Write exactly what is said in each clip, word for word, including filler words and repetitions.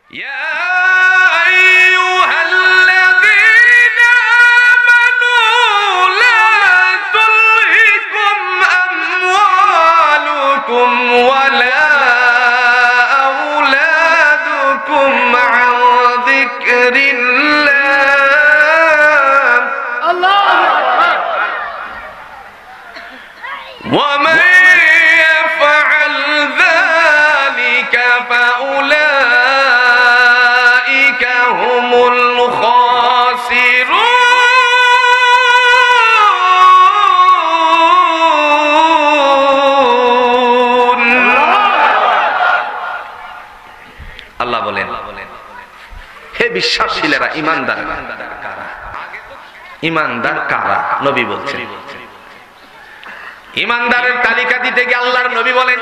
বিশ্বাসীরা ঈমানদার কারা? ঈমানদার কারা? নবী বলছেন। ঈমানদারের তালিকা দিতে গিয়ে আল্লাহর নবী বলেন,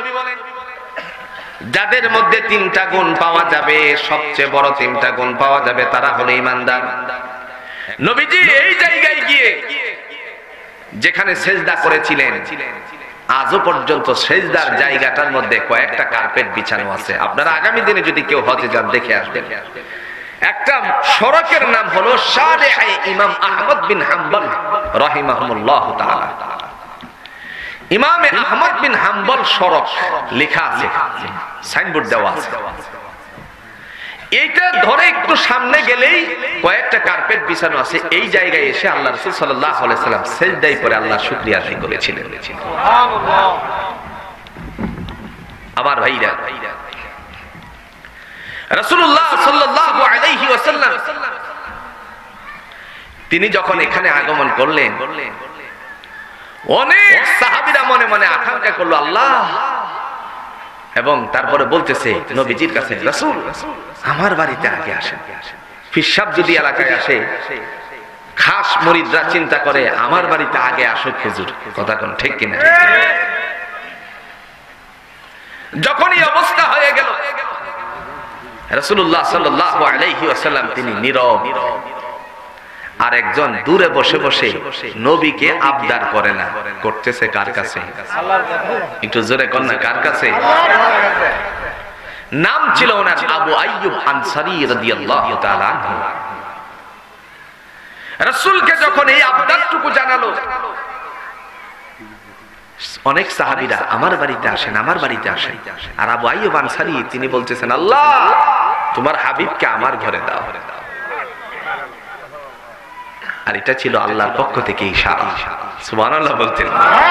যাদের মধ্যে তিনটা গুণ পাওয়া যাবে, সবচেয়ে বড় তিনটা গুণ পাওয়া যাবে, তারা হলো ঈমানদার। নবীজি এই জায়গায় গিয়ে যেখানে সেজদা করেছিলেন, আজও পর্যন্ত সেজদার জায়গাটার মধ্যে কয়েকটা কার্পেট বিছানো আছে। আপনারা আগামী দিনে যদি কেউ হজে যান দেখে আসবেন। একটা সড়কের নাম হলো শারিআ ইমাম আহমদ বিন হাম্বল রাহিমাহুল্লাহ তাআলা। ইমাম আহমদ বিন হাম্বল সড়ক লেখা আছে, সাইনবোর্ড দেওয়া আছে। এইটা ধরে একটু সামনে গেলেই কয়েকটা কার্পেট বিছানো আছে। এই জায়গায় এসে আল্লাহ রাসূল সাল্লাল্লাহু আলাইহি সাল্লাম সিজদায় পড়ে আল্লাহর শুকরিয়া আদায় করেছিলেন। সুবহানাল্লাহ। আমার ভাইরা, রাসূলুল্লাহ সাল্লাল্লাহু আলাইহি ওয়াসাল্লাম তিনি যখন এখানে আগমন করলেন, অনেক সাহাবীরা মনে মনে আকাঙ্ক্ষা করলো আল্লাহ, এবং তারপরে বলতেছে নবীজির কাছে, রাসূল আমার বাড়িতে আগে আসেন। ফিরসাব যদি এলাকায় আসে, খাস মুরিদরা চিন্তা করে আমার বাড়িতে আগে আসুক হুজুর। কথা কোন ঠিক কিনা? যখন এই অবস্থা হয়ে গেল, রাসূলুল্লাহ সাল্লাল্লাহু আলাইহি ওয়াসাল্লাম তিনি নীরব, আর একজন দূরে বসে বসে নবীকে আবদার করে না, করতেছে কার কাছে? একটু জোরে কোন না, কার কাছে? নাম ছিল ওনার আবু আইয়ুব আনসারী রাদিয়াল্লাহু তাআলা আনহু। রাসূলকে যখন এই আবদারটুকু জানালো, অনেক সাহাবীরা আমার বাড়িতে আসেন, আমার বাড়িতে আসেন। আর আবু আইয়ুব আনসারী তিনি বলতেছেন, আল্লাহ তোমার হাবিবকে আমার ঘরে দাও। আর এটা ছিল আল্লাহর পক্ষ থেকে ইশারা। সুবহানাল্লাহ বলতেন।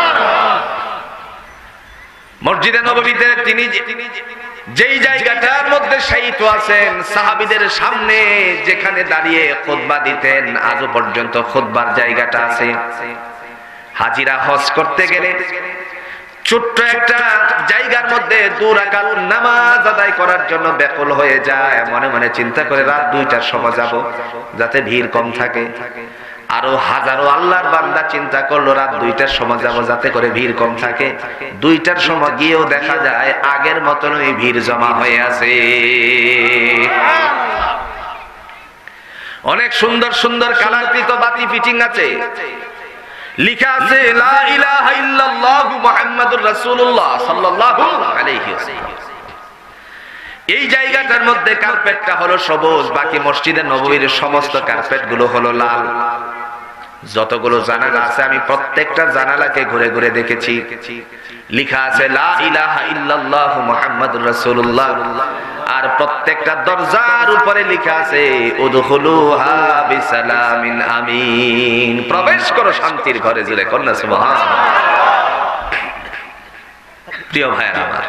মসজিদে নববীতে তিনি যেই জায়গাটার মধ্যে শায়িত আছেন, সাহাবীদের সামনে যেখানে দাঁড়িয়ে খুতবা দিতেন, আজও পর্যন্ত খুতবার জায়গাটা আছে। হাজিরা হজ করতে গেলে ছোট্ট একটা জায়গার মধ্যে দু রাকাত নামাজ আদায় করার জন্য ব্যাকুল হয়ে যায়। মনে মনে চিন্তা করে রাত দুইটার সময় যাব, যাতে ভিড় কম থাকে। আরো হাজারো আল্লাহর বান্দা চিন্তা করলো রাত দুইটার সময় যাব, যাতে করে ভিড় কম থাকে। দুইটার সময় গিয়েও দেখা যায় আগের মতনই ভিড় জমা হয়ে আছে। অনেক সুন্দর সুন্দর কালারকৃত বাতি ফিটিং আছে, লিখা আছে লা ইলাহা ইল্লাল্লাহু মুহাম্মাদুর রাসূলুল্লাহ সাল্লাল্লাহু আলাইহি ওয়াসাল্লাম। এই জায়গাটার মধ্যে কার্পেটটা হলো সবুজ, বাকি মসজিদে নববীর সমস্ত কার্পেট গুলো হলো লাল। যতগুলো জানালা আছে আমি প্রত্যেকটা জানালাকে ঘুরে ঘুরে দেখেছি, লিখা আছে লা ইলাহা ইল্লাল্লাহু মুহাম্মাদুর রাসূলুল্লাহ। আর প্রত্যেকটা দরজার উপরে লেখা আছে উদখুলুহা বিসালামিন আমিন, প্রবেশ করো শান্তির ঘরে। জুড়ে কন্যা সুবহানাল্লাহ। প্রিয় ভাইরা আমার,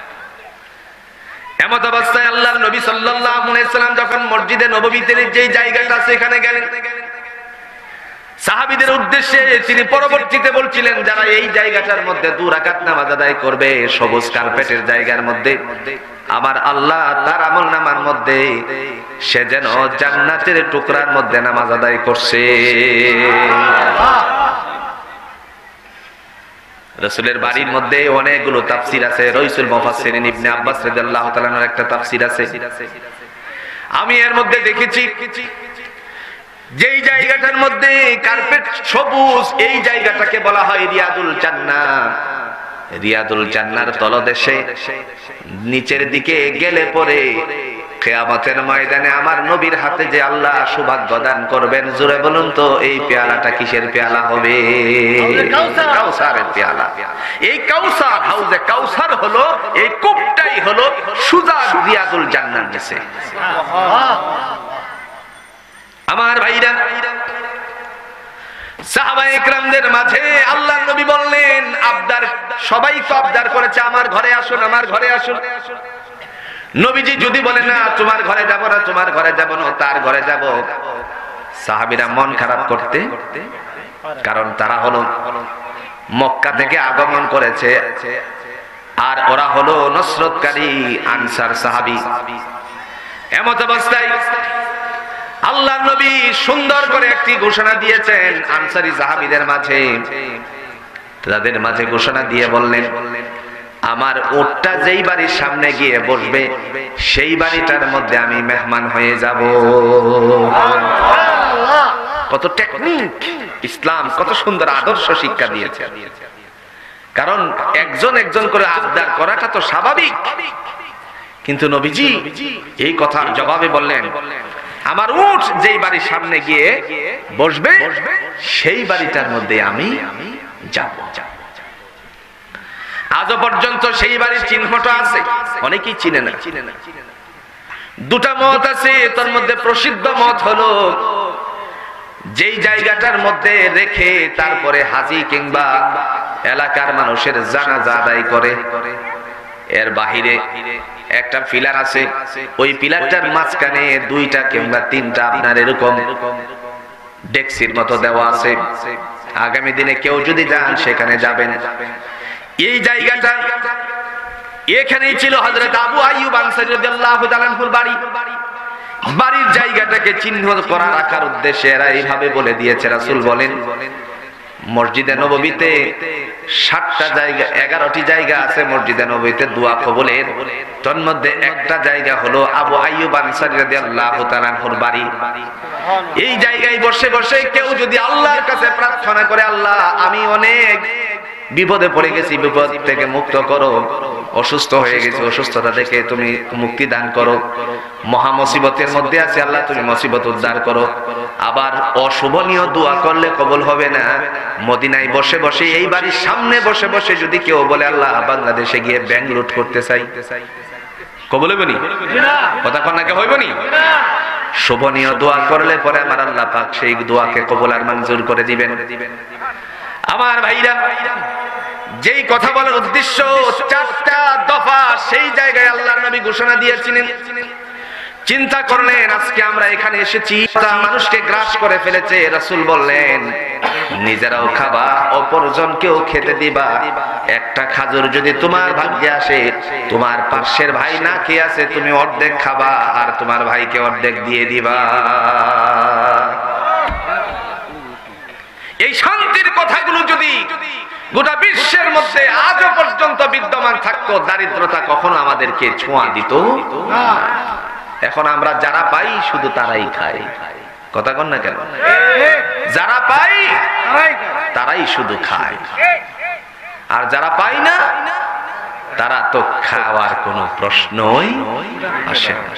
এমত অবস্থায় আল্লাহর নবী সাল্লাল্লাহু আলাইহি সাল্লাম যখন মসজিদে নববীতে যেই জায়গাটা আছে এখানে গেলেন, সাহাবীদের উদ্দেশ্যে তিনি পরবর্তীতে বলছিলেন, যারা এই জায়গাটার মধ্যে দুই রাকাত নামাজ আদায় করবে সবুজ কার্পেটের জায়গার মধ্যে, আমার আল্লাহ তার আমলনামার মধ্যে সে যেন জান্নাতের টুকরার মধ্যে নামাজ আদায় করছে। রাসূলের বাড়ির মধ্যে অনেকগুলো তাফসীর আছে। রাইসুল মুফাসসিরিন ইবনে আব্বাস রাদিয়াল্লাহু তাআলা এর একটা তাফসীর আছে। আমি এর মধ্যে দেখেছি যেই জায়গাটার মধ্যে কার্পেট সবুজ, এই জায়গাটাকে বলা হয় রিয়াদুল জান্নাহ। রিয়াদুল জান্নাহর তলদেশে নিচের দিকে গেলে পরে কিয়ামতের ময়দানে আমার নবীর হাতে যে আল্লাহ সৌভাগ্য দান করবেন, জোরে বলুন তো এই পেয়ালাটা কিসের পেয়ালা হবে? কাউসারের পেয়ালা। এই কাউসার, হাউজে কাউসার হলো এই কূপটাই হলো সুজা রিয়াদুল জান্নাত নিচে। আমার ভাইরা, সাহাবায়ে ইকরামদের মাঝে আল্লাহর নবী বললেন, আবদার সবাই তো আবদার করেছে আমার ঘরে আসুন, আমার ঘরে আসুন। নবীজি যদি বলে না তোমার ঘরে যাব না, তোমার ঘরে যাব না, তার ঘরে যাব, সাহাবীরা মন খারাপ করতে, কারণ তারা হলো মক্কা থেকে আগমন করেছে আর ওরা হলো নসরতকারী আনসার সাহাবী। এমত অবস্থায় আল্লাহর নবী সুন্দর করে একটি ঘোষণা দিয়েছেন আনসারী সাহাবীদের মাঝে। তাদের মাঝে ঘোষণা দিয়ে বললেন, আমার উটটা যেই বাড়ির সামনে গিয়ে বসবে সেই বাড়িটার মধ্যে আমি মেহমান হয়ে যাব। কত টেকনিক! ইসলাম কত সুন্দর আদর্শ শিক্ষা দিয়েছে। কারণ একজন একজন করে আবদার করাটা তো স্বাভাবিক, কিন্তু নবীজি এই কথার জবাবে বললেন, আমার উট যেই বাড়ির সামনে গিয়ে বসবে সেই বাড়িটার মধ্যে আমি যাব। আজও পর্যন্ত সেই বাড়ির চিহ্নটা আছে, অনেকেই চিনে না। দুটা মত আছে, তার মধ্যে প্রসিদ্ধ মত হলো যেই জায়গাটার মধ্যে রেখে তারপরে হাজি কিংবা এলাকার মানুষের জানাজা আদায় করে, এর বাহিরে একটা পিলার আছে, ওই পিলারটার মাঝখানে দুইটা কিংবা তিনটা আপনার এরকম ডেক্সির মতো দেওয়া আছে। আগামী দিনে কেউ যদি যান সেখানে যাবেন। এই জায়গাটা এখানেই ছিল হযরত আবু আইয়ুব আনসারী রাদিয়াল্লাহু তাআলা আনহুর বাড়ি। বাড়ির জায়গাটাকে চিহ্ন করা রাখার উদ্দেশ্যে এরা এইভাবে বলে দিয়েছে। রাসূল বলেন, মসজিদে নববীতে সাতটা জায়গা, এগারোটি জায়গা আছে মসজিদে নববীতে দোয়া কবুলের। তার মধ্যে একটা জায়গা হলো আবু আইয়ুব আনসারী রাদিয়াল্লাহু তাআলা আনহুর বাড়ি। এই জায়গায় বসে বসে কেউ যদি আল্লাহর কাছে প্রার্থনা করে, আল্লাহ আমি অনেক বিপদে পড়ে গেছি, বিপদ থেকে মুক্ত করো, অসুস্থ হয়ে গেছি, অসুস্থতা থেকে তুমি মুক্তি দান করো, মহা মুসিবতের মধ্যে আছে আল্লাহ তুমি মুসিবত উদ্ধার করো। আবার অশুভনীয় দোয়া করলে কবুল হবে না। মদিনায় বসে বসে, এই বাড়ির সামনে বসে বসে যদি কেউ বলে আল্লাহ বাংলাদেশে গিয়ে ব্যাংক লুট করতে চাই, কবুল হইব নি? কথা কন্যাকে হইব নি? শুভনীয় দোয়া করলে পরে আমার আল্লাহ পাক সেই দোয়াকে কবুল আর মঞ্জুর করে দিবেন। আমার ভাইরা, যেই কথা বলার উদ্দেশ্য চারটা দফা, সেই জায়গায় আল্লাহর নবী ঘোষণা দিয়েছিলেন। চিন্তা করলেন আজকে আমরা এখানে এসেছি, তা মানুষকে গ্রাস করে ফেলেছে। রাসূল বললেন, নিজেরাও খাবা, অপরজনকেও খেতে দিবা। একটা খাজুর যদি তোমার ভাগ্যে আসে, তোমার পাশের ভাই না খেয়ে আছে, তুমি অর্ধেক খাবা আর তোমার ভাইকে অর্ধেক দিয়ে দিবা। এই শান্তির কথাগুলো যদি গোটা বিশ্বের মধ্যে আজও পর্যন্ত বিদ্যমান থাকতো, দারিদ্রতা কখনো আমাদেরকে ছোঁয়া দিত না। এখন আমরা যারা পাই শুধু তারাই খাই, কথা কন না কেন? যারা পাই তারাই শুধু খায়, আর যারা পাই না তারা তো খাওয়ার কোনো প্রশ্নই আসে না।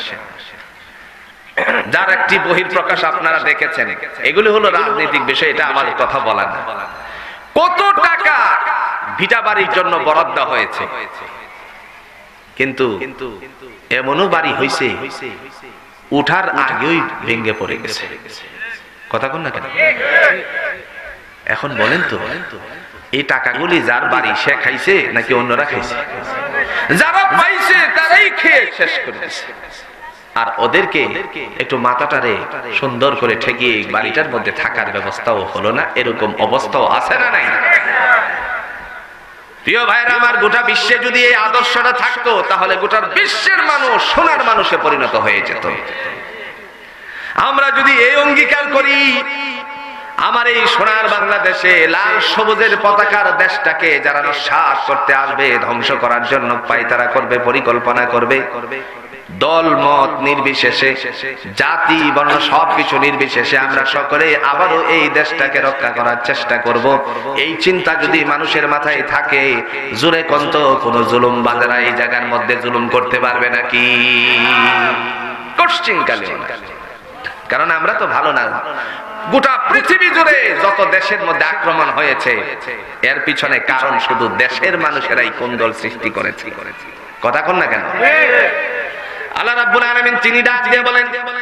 যার একটি বহির প্রকাশ আপনারা দেখেছেন, এগুলি হলো রাজনৈতিক বিষয়, এটা আমার কথা বলা না। কত টাকা ভিটা বাড়ির জন্য বরাদ্দ হয়েছে, কিন্তু এমনও বাড়ি হয়েছে উঠার আগেই ভেঙে পড়ে গেছে, কথা কোন না কেন? এখন বলেন তো, এই টাকাগুলি যার বাড়ি সে খাইছে নাকি অন্যরা খাইছে? যারা পাইছে তারাই খেয়ে শেষ করে দিয়েছে। আর ওদেরকে একটু মাথাটারে সুন্দর করে ঠেকিয়ে বাড়িটার মধ্যে থাকার ব্যবস্থাও হলো না। এরকম অবস্থাও আছে না নাই? প্রিয় ভাইরা আমার, গোটা বিশ্বে যদি এই আদর্শটা থাকতো তাহলে গোটা বিশ্বের মানুষ সোনার মানুষে পরিণত হয়ে যেত। আমরা যদি এই অঙ্গীকার করি, আমার এই সোনার বাংলাদেশে লাল সবুজের পতাকার দেশটাকে যারা নস্যাৎ করতে আসবে, ধ্বংস করার জন্য পায়তারা করবে, পরিকল্পনা করবে, দল মত নির্বিশেষে, জাতি বর্ণ সবকিছু নির্বিশেষে আমরা সকলে আবারও এই দেশটাকে রক্ষা করার চেষ্টা করব। এই চিন্তা যদি মানুষের মাথায় থাকে, জোরে কন্ত কোন জুলুম বাঁধেরা এই জায়গার মধ্যে জুলুম করতে পারবে নাকি? কশ্চিনকালেও না। কারণ আমরা তো ভালো না। গোটা পৃথিবী জুড়ে যত দেশের মধ্যে আক্রমণ হয়েছে এর পিছনে কারণ শুধু দেশের মানুষেরাই কোন্দল সৃষ্টি করেছে। কথা কোন না কেন? আল্লাহ রাব্বুল আলামিন তিনি ডাক দিয়ে বলেন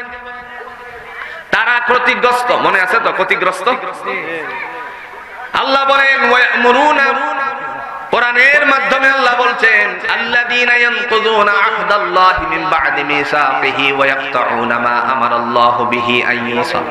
তারা ক্ষতিগ্রস্ত। মনে আছে তো ক্ষতিগ্রস্ত? আল্লাহ বলেন ওয়া'মুরুনা, কোরআনের মাধ্যমে আল্লাহ বলছেন আল্লাযীনা ইয়ানকুযুনা আহদাল্লাহি মিন বা'দি মিসাকিহি ওয়া ইয়াকতাউনা মা আমারাল্লাহু বিহি আন ইউসাল।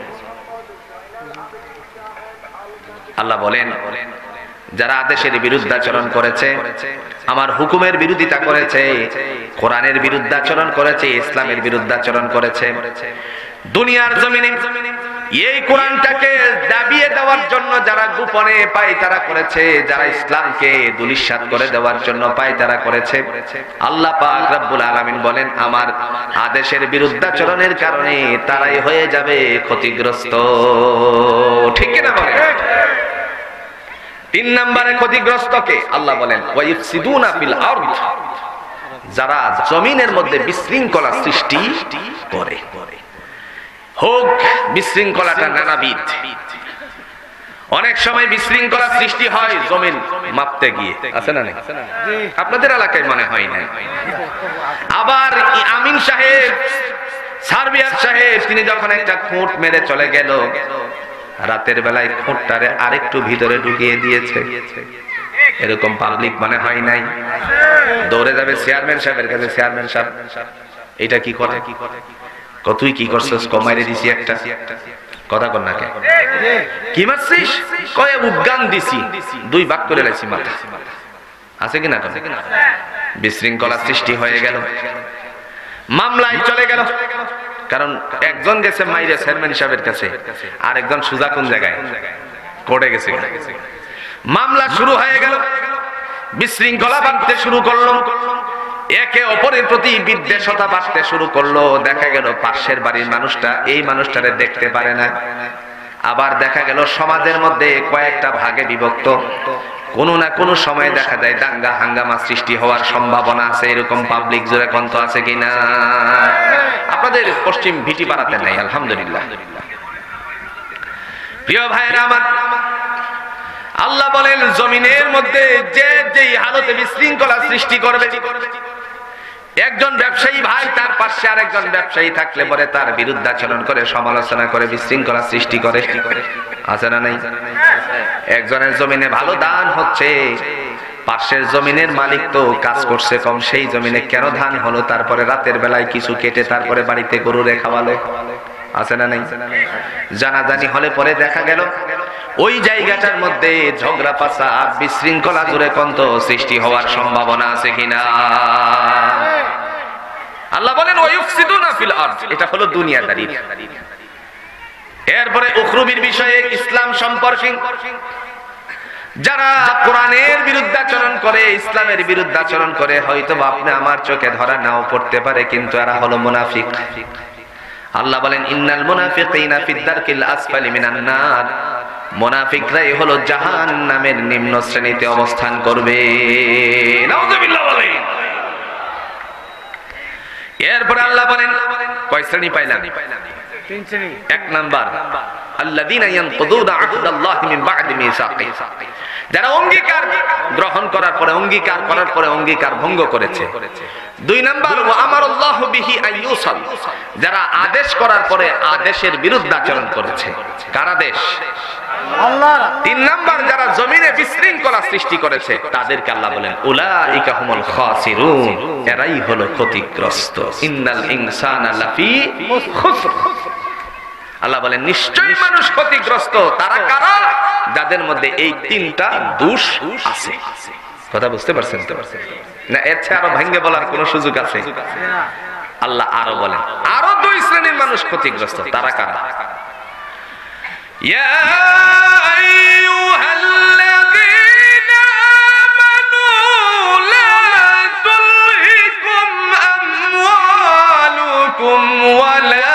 আল্লাহ বলেন যারা আদেশের বিরুদ্ধাচরণ করেছে, আমার হুকুমের বিরোধিতা করেছে, কোরআনের বিরুদ্ধাচরণ করেছে, ইসলামের বিরুদ্ধাচরণ করেছে, দুনিয়ার জমিনে এই কোরআনটাকে দাবিয়ে দেওয়ার জন্য যারা গোপনে পায়তারা করেছে, যারা ইসলামকে দুলিশাত করে দেওয়ার জন্য পায়তারা করেছে, আল্লাহ পাক রব্বুল আলামিন বলেন আমার আদেশের বিরুদ্ধাচরণের কারণে তারাই হয়ে যাবে ক্ষতিগ্রস্ত। ঠিক কি না বলেন? তিন নম্বরে ক্ষতিগ্রস্ত কে? আল্লাহ বলেন ওয়াইফসিদুনা ফিল আরদ, যারা জমিনের মধ্যে বিশৃঙ্খলা সৃষ্টি করে। হোক বিশৃঙ্খলাটা নানাবিধ। অনেক সময় বিশৃঙ্খলা সৃষ্টি হয় জমিন মাপতে গিয়ে, আছে না নেই? আপনাদের এলাকায় মনে হয় না। আবার আমিন সাহেব, সার্বিয়ার সাহেব, তিনি যখন একটা খুঁট মেরে চলে গেল, রাতের বেলায় খুঁটটারে আরেকটু ভিতরে ঢুকিয়ে দিয়েছে। এরকম পাবলিক মনে হয় নাই? দৌড়ে যাবে চেয়ারম্যান সাহেবের কাছে, চেয়ারম্যান সাহেব এটা কি করে? তুই কি করছিস? কমাইরে দিছি একটা। কথা কর না কে? কি মারছিস? কয় উদ্গান দিছি, দুই ভাগ করে লাইছি মাথা। আছে কিনা? বিশৃঙ্খলা সৃষ্টি হয়ে গেল, মামলায় চলে গেল। কারণ একজন গেছে মাইরে চেয়ারম্যান সাহেবের কাছে, আর একজন সুজা কোন জায়গায় কোর্টে গেছে। মামলা শুরু হয়ে গেল, বিশৃঙ্খলা বাঁধতে শুরু করলো, একে অপরের প্রতি বিদ্বেষতা বাড়তে শুরু করলো। দেখা গেল পাশের বাড়ির মানুষটা এই মানুষটারে দেখতে পারে না। আবার দেখা গেল সমাজের মধ্যে কয়েকটা ভাগে বিভক্ত, কোনো না কোনো সময় দেখা যায় দাঙ্গা হাঙ্গামা সৃষ্টি হওয়ার সম্ভাবনা আছে। এরকম পাবলিক জোরে কন্ত আছে কিনা? আপনাদের পশ্চিম ভিটি পাড়াতে নাই আলহামদুলিল্লাহ। প্রিয় ভাইরা আমার, আল্লাহ বলেন জমিনের মধ্যে যে যেই হালতে বিশৃঙ্খলা সৃষ্টি করবে, একজন ব্যবসায়ী ভাই তার পাশে আরেকজন ব্যবসায়ী থাকলে পরে তার বিরুদ্ধাচরণ করে, সমালোচনা করে, বিশৃঙ্খলা সৃষ্টি করে, আছে না নাই? একজনের জমিনে ভালো ধান হচ্ছে, পাশের জমিনের মালিক তো কাজ করছে কম, সেই জমিনে কেন ধান হলো? তারপরে রাতের বেলায় কিছু কেটে তারপরে বাড়িতে গরুরে খাওয়ালো, আছে না নাই? জানাজানি হলে পরে দেখা গেল ওই জায়গাটার মধ্যে ঝগড়া ফাসাদ বিশৃঙ্খলা জুড়ে কন্ত সৃষ্টি হওয়ার সম্ভাবনা আছে কিনা? আল্লাহ বলেন ওয়াইফসিদুনা ফিল আরদ, এটা হলো দুনিয়াদারি। এরপরে উখরুবির বিষয়ে ইসলাম সম্পর্কে যারা কোরআনের বিরুদ্ধাচরণ করে, ইসলামের বিরুদ্ধাচরণ করে, হয়তো আপনি আমার চোখে ধরা নাও পড়তে পারে, কিন্তু এরা হলো মুনাফিক। আল্লাহ বলেন ইন্নাল মুনাফিকিনা ফিদ দারকিল আসফালি মিনান নার, মুনাফিকরাই হলো জাহান্নামের নিম্ন শ্রেণীতে অবস্থান করবে। নাউযুবিল্লাহ বলেন। এরপর আল্লাহ বলেন কয় শ্রেণী পাইলাম? তিন শ্রেণী। এক নাম্বার আল্লাযীনা ইয়ানকুযুনা আহদাল্লাহি মিন বা'দি মিসাকি, যারা অঙ্গীকার গ্রহণ করার পরে, অঙ্গীকার করার পরে অঙ্গীকার ভঙ্গ করেছে। দুই নাম্বার ওয়া আমারাল্লাহু বিহি আইয়ুসাল, যারা আদেশ করার পরে আদেশের বিরুদ্ধাচরণ করেছে। কার আদেশ? আল্লাহ। তিন নাম্বার যারা জমিনে বিশৃঙ্খলা সৃষ্টি করেছে তাদেরকে আল্লাহ বলেন উলাইকা হুমুল খাসিরুন, এরাই হলো ক্ষতিগ্রস্ত। ইন্নাল ইনসানা লাফি খুসর, আল্লাহ বলেন নিশ্চয়ই মানুষ ক্ষতিগ্রস্ত। তারা কারা? যাদের মধ্যে এই তিনটা দোষ আছে। কথা বুঝতে পারছেন তো? না এর চেয়ে আরো ভাঙ্গে বলার কোন সুযোগ আছে? আল্লাহ আরো বলেন আরো দুই শ্রেণীর মানুষ ক্ষতিগ্রস্ত। তারা কারা? ইয়া আইয়ুহাল্লাযীনা আমানু লা তুলহিকুম আমওয়ালুকুম ওয়ালা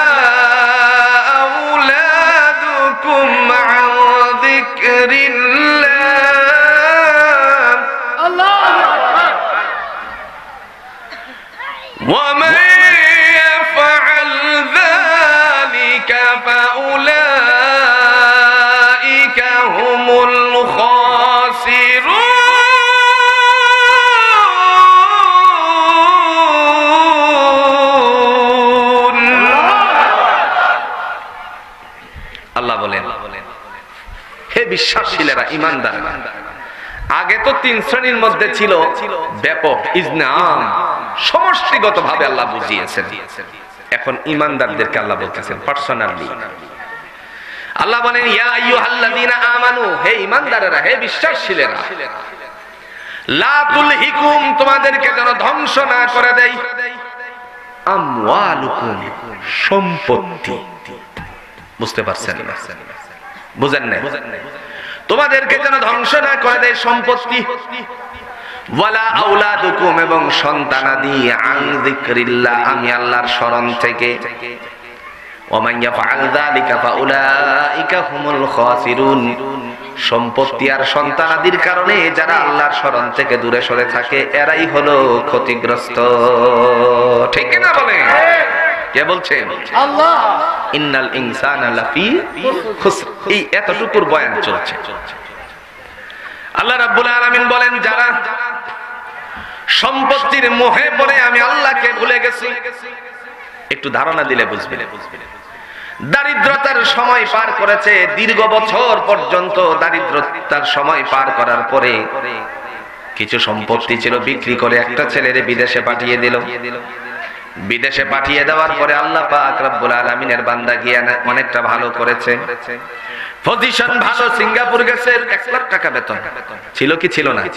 ومن يفعل বলেন, হে বিশ্বাসীরা, ঈমানদাররা, আগে তো তিন শ্রেণীর মধ্যে ছিল ব্যাপক ইজনাম, সমষ্টিগত ভাবে আল্লাহ বুঝিয়েছেন। এখন ঈমানদারদেরকে আল্লাহ বলতেছেন পার্সোনালি। আল্লাহ বলেন ইয়া আইয়ুহাল্লাযীনা আমানু, হে ঈমানদাররা, হে বিশ্বাসীরা, লা তুলহিকুম, তোমাদেরকে যেন ধ্বংস না করে দেয়, আমওয়ালুকুম, সম্পত্তি। বুঝতে পারছেন না? বুঝেন না? তোমাদেরকে যেন ধ্বংস না করে দেয় সম্পত্তি, ওয়ালা আওলাদুকুম, এবং সন্তানাদি, আন যিকরিল্লাহ, আমি আল্লাহর স্মরণ থেকে, ওয়া মান ইয়াফআল যালিকা ফাউলাইকা হুমুল খাসিরুন, সম্পত্তি আর সন্তানাদির কারণে যারা আল্লাহর স্মরণ থেকে দূরে সরে থাকে এরাই হলো ক্ষতিগ্রস্ত। ঠিক না বলেন? কে বলছেন? আল্লাহ। ইন্নাল ইনসানা লাফি খুসর, এই এতটুকুর বয়ান চলছে। আল্লাহ রাব্বুল আলামিন বলেন যারা সম্পত্তির মোহে পড়ে আমি আল্লাহকে ভুলে গেছি, একটু ধারণা দিলে বুঝবেন। দারিদ্রতার সময় পার করেছে, দীর্ঘ বছর পর্যন্ত দারিদ্রতার সময় পার করার পরে কিছু সম্পত্তি ছিল, বিক্রি করে একটা ছেলেরে বিদেশে পাঠিয়ে দিল। বিদেশে পাঠিয়ে দেওয়ার পরে আল্লাহ পাক রব্বুল আলামিনের বান্দা গিয়ে অনেকটা ভালো করেছে, পজিশন ভালো, সিঙ্গাপুর গেছে, এক লাখ টাকা বেতন ছিল কি ছিল না?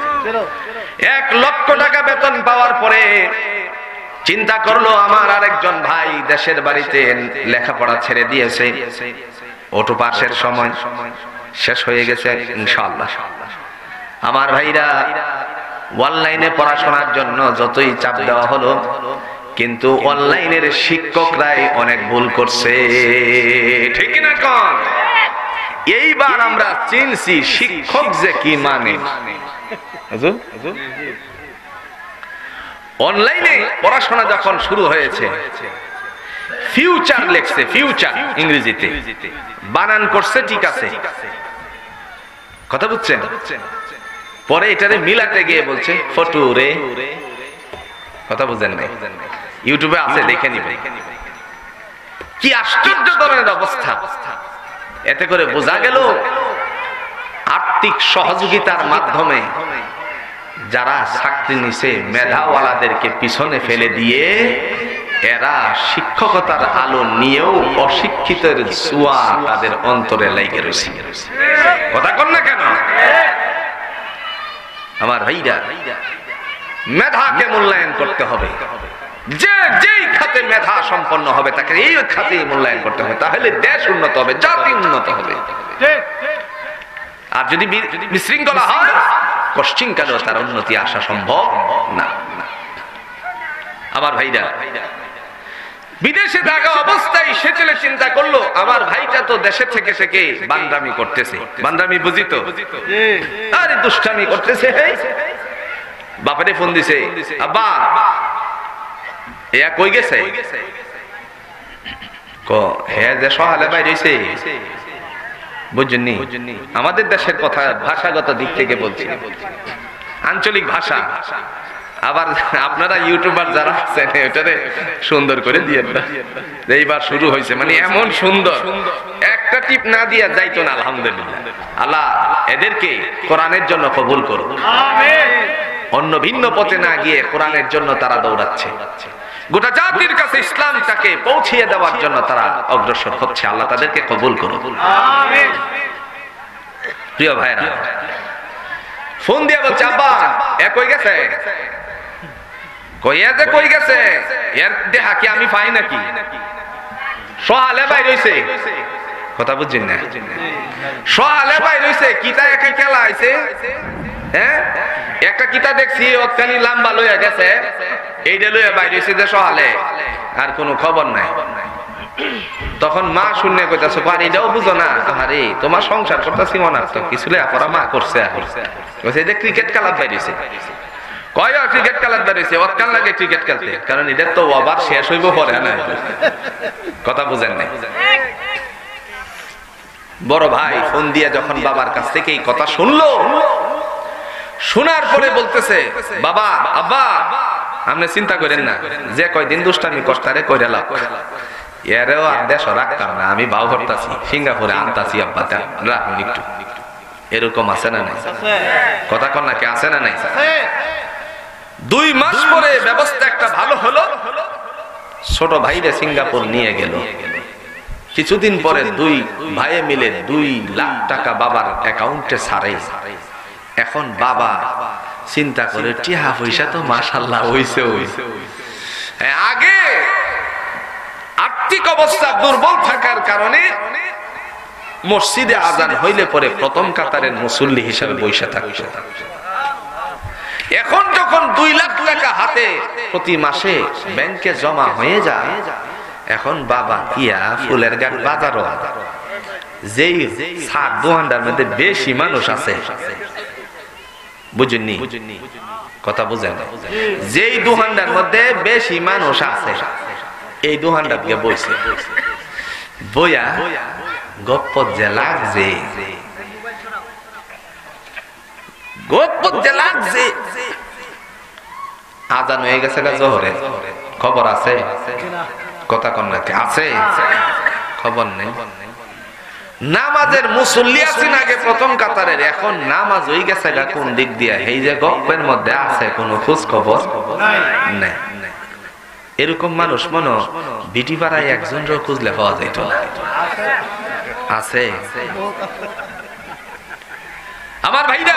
এক লক্ষ টাকা বেতন পাওয়ার পরে চিন্তা করলো আমার আরেকজন ভাই দেশের বাড়িতে লেখাপড়া ছেড়ে দিয়েছে, অটো পাসের সময় শেষ হয়ে গেছে, ইনশাআল্লাহ আমার ভাইরা অনলাইনে পড়াশোনার জন্য যতই চাপ দেওয়া হলো, কিন্তু অনলাইনের শিক্ষকরাই অনেক ভুল করছে। ঠিক না কোন? এইবার আমরা চিনছি শিক্ষক যে কি মানে। অনলাইনে পড়াশোনা যখন শুরু হয়েছে, ফিউচার লেখছে, ফিউচার ইংরেজিতে বানান করছে, ঠিক আছে, কথা বুঝছেন? পরে এটারে মিলাতে গিয়ে বলছে ফটুরে, কথা বুঝেন না? ইউটিউবে আছে, দেখে নিবেন। কি আশ্চর্য ধরনের অবস্থা! এতে করে বোঝা গেল আর্থিক সহযোগিতার মাধ্যমে যারা চাকরি নিছে, মেধাওয়ালাদেরকে পিছনে ফেলে দিয়ে এরা শিক্ষকতার আলো নিয়েও অশিক্ষিতের ছোঁয়া তাদের অন্তরে লেগে রয়েছে। কথা কন না কেন? আমার ভাইরা, মেধাকে মূল্যায়ন করতে হবে। যে যেই খাতে মেধা সম্পন্ন হবে তাকে এই খাতে মূল্যায়ন করতে হবে, তাহলে দেশ উন্নত হবে, জাতি উন্নত হবে। আর যদি বিশৃঙ্খলা হয়, পশ্চিমকালেও তার উন্নতি আসা সম্ভব না। আমার ভাইরা, বিদেশে থাকা অবস্থায় সে ছেলে চিন্তা করলো আমার ভাইটা তো দেশে থেকে থেকে বান্দামি করতেছে, বান্দামি বুঝি তো, আরে দুষ্টামি করতেছে। বাপারে ফোন দিছে, আব্বা এয়া কই গেছে? ক হে যে সহালে বাইরে হইছে, বুঝছেননি? আমাদের দেশের কথা ভাষাগত দিক থেকে বলছি, আঞ্চলিক ভাষা। আবার আপনারা ইউটিউবার যারা আছেন এটারে সুন্দর করে দিয়েন না, এইবার শুরু হয়েছে, মানে এমন সুন্দর, একটা টিপ না দিয়া যাইতো না। আলহামদুলিল্লাহ, আল্লাহ এদেরকে কোরআনের জন্য কবুল করুন, আমিন। অন্য ভিন্ন পথে না গিয়ে কোরআনের জন্য তারা দৌড়াচ্ছে, গোটা জাতির কাছে ইসলামটাকে পৌঁছিয়ে দেওয়ার জন্য তারা অগ্রসর হচ্ছে। আল্লাহ তাদেরকে কবুল করুন, আমিন। প্রিয় ভাইরা, ফোন দিয়ে বলছে আব্বা এ কই গেছে? কইয়া যে কই গেছে এর দেহা কি আমি পাই নাকি? সহালে বাইর হইছে, কথা বুঝছেন না? সহালে বাইর হইছে, কিতা একা খেলা আইছে, হ্যাঁ একটা কিতা দেখছি ওখানে লম্বা লইয়া গেছে, এইটা লইয়া বাইর হইছে যে সহালে, আর কোনো খবর নাই। তখন মা শূন্য কইতাছে, আর এটাও বুঝো না? আরে তোমার সংসার করতেছি অনার্থক, কিছু লেখাপড়া মা করছে, কইছে যে ক্রিকেট খেলার বাইর হইছে। কয় ক্রিকেট খেলার বাইর হইছে, ওখান লাগে ক্রিকেট খেলতে, কারণ এদের তো আবার শেষ হইব পরে না। কথা বুঝেন নাই? বড় ভাই ফোন দিয়ে যখন বাবার কাছ থেকে এই কথা শুনলো, শোনার পরে বলতেছে, বাবা আব্বা আপনি চিন্তা করেন না, যে কয়দিন দুষ্টামি কষ্টারে কইরা লাভ, এরেও আদেশ রাখতাম না, আমি বাউ করতাছি সিঙ্গাপুরে আনতাছি আব্বাটা রাখুন একটু। এরকম আছে না নাই? কথা কন নাকি আছে না নাই? দুই মাস পরে ব্যবস্থা একটা ভালো হলো, ছোট ভাইরে সিঙ্গাপুর নিয়ে গেল। কিছুদিন পরে দুই ভাইয়ে মিলে দুই লাখ টাকা বাবার অ্যাকাউন্টে ছাড়ে। এখন বাবা চিন্তা করে টিহা পয়সা তো মাশাআল্লাহ হইছে হইছে। আগে আর্থিক অবস্থা দুর্বল থাকার কারণে মসজিদে আজান হইলে পরে প্রথম কাতারের মুসল্লি হিসাবে বসে থাকত। এখন যখন দুই লাখ টাকা হাতে প্রতি মাসে ব্যাংকে জমা হয়ে যায়, এখন বাবা কিয়া ফুলের গাছ বাজারও যেই সাত দোকানদার মধ্যে বেশি মানুষ আছে, বুঝেননি কথা বুঝেন, যেই দোকানদার মধ্যে বেশি মানুষ আছে এই দোকানদার গিয়ে বইছে, বইয়া গপ্প যে লাগছে গপ্প যে লাগছে আজান হয়ে গেছে না জোহরে, খবর আছে? কথা কন নাকি আছে? খবর নেই। নামাজের মুসল্লি আছেন আগে প্রথম কাতারের, এখন নামাজ হয়ে গেছে কোন দিক দিয়ে, এই যে গপ্পের মধ্যে আছে কোনো খোঁজ খবর নাই। এরকম মানুষ মনে বিটি পাড়ায় একজন খুঁজলে পাওয়া যেত না, আছে? আমার ভাইরা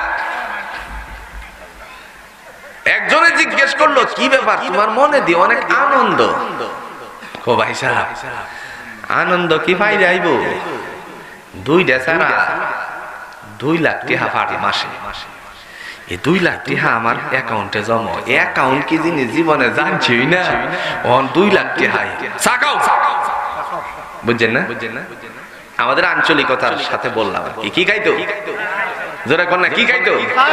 একজনে জিজ্ঞেস করলো কি ব্যাপার তোমার মনে দিয়ে অনেক আনন্দ? ও ভাই সাহেব আনন্দ কি ভাই যাইব, দুইটা ছাড়া দুই লাখ টাকা পাঠে মাসে, এই দুই লাখ টাকা আমার অ্যাকাউন্টে জমা। অ্যাকাউন্ট কি জিনিস জীবনে জানছি না, দুই লাখ টাকা বুঝছেন না? আমাদের আঞ্চলিকতার সাথে বললাম কি কি খাইতো, জোরে কন্যা কি খাইতো,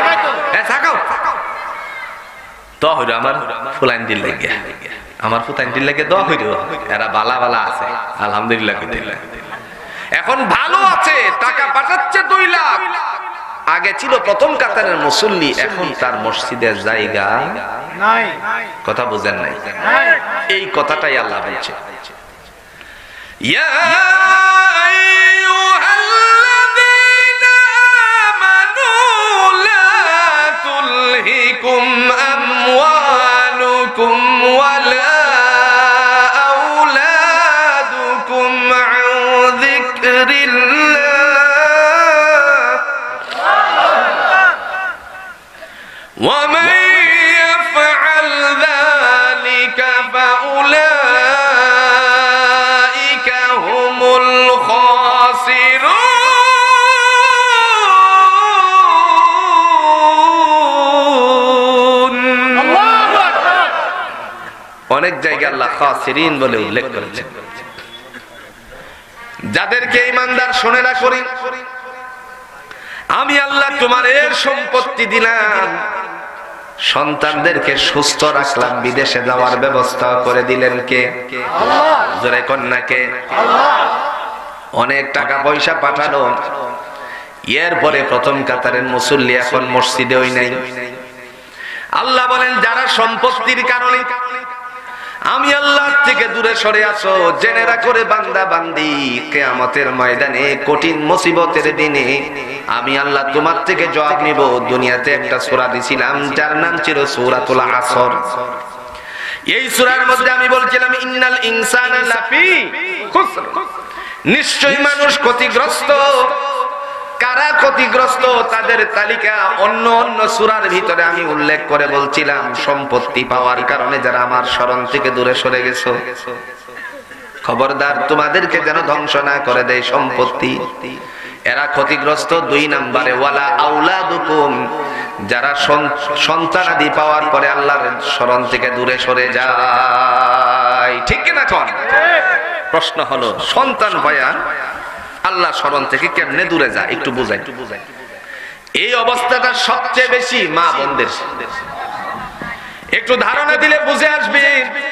তো হইল আমার ফুলাইন দিল লাগে, আমার ফুতাইন দিল লাগে দোয়া হইল, এরা বালা বালা আছে আলহামদুলিল্লাহ। এখন ভালো আছে, টাকা পাঠাচ্ছে দুই লাখ। আগে ছিল প্রথম কাতারের মুসল্লি, এখন তার মসজিদের জায়গা নাই। কথা বুঝেন নাই? এই কথাটাই আল্লাহ বলছে, ইয়া আইয়ুহাল্লাযীনা আমানু লা তুলহিকুম আমওয়ালুকুম ওয়ালা আওলাদুকুম আন যিকরিল্লাহ ওয়া মান ইয়াফআল যালিকা ফাউলাইকা হুমুল খাসিরুন। অনেক জায়গায় আল্লাহ খাসিরিন বলে উল্লেখ করেছেন। যাদেরকে ঈমানদার শুনে না করি, আমি আল্লাহ তোমার এর সম্পত্তি দিলাম, সন্তানদেরকে সুস্থ রাখলাম, বিদেশে যাওয়ার ব্যবস্থা করে দিলেন কে? আল্লাহ। জোরে কন্যাকে আল্লাহ। অনেক টাকা পয়সা পাঠালো, এরপরে প্রথম কাতারের মুসল্লি এখন মসজিদে ওই নাই। আল্লাহ বলেন যারা সম্পত্তির কারণে আমি আল্লাহ থেকে দূরে সরে আসো, জেনে রাখো রে বান্দা বান্দি, কিয়ামতের ময়দানে কঠিন মুসিবতের দিনে আমি আল্লাহ তোমার থেকে জবাব নিব। দুনিয়াতে একটা সূরা দিছিলাম যার নাম ছিল সূরাতুল আসর। এই সূরার মধ্যে আমি বলছিলাম ইন্নাল ইনসানা লাফি খুসর, নিশ্চয়ই মানুষ ক্ষতিগ্রস্ত। কারা ক্ষতিগ্রস্ত তাদের তালিকা অন্য অন্য সূরার ভিতরে আমি উল্লেখ করে বলছিলাম, সম্পত্তি পাওয়ার কারণে যারা আমার শরণ থেকে দূরে সরে গেছো, খবরদার তোমাদেরকে যেন ধ্বংস না করে দেয় সম্পত্তি, এরা ক্ষতিগ্রস্ত। দুই নম্বরে ওয়ালা আওলাদুকুম, যারা সন্তানাদি পাওয়ার পরে আল্লাহর শরণ থেকে দূরে সরে যায়। ঠিক কিনা কোন? প্রশ্ন হলো সন্তান পায়া আল্লাহ শরণ থেকে কেমনে দূরে যায়, একটু বুঝাই। এই অবস্থাটা সবচেয়ে বেশি মা বোনদের, একটু ধারণা দিলে বুঝে আসবে।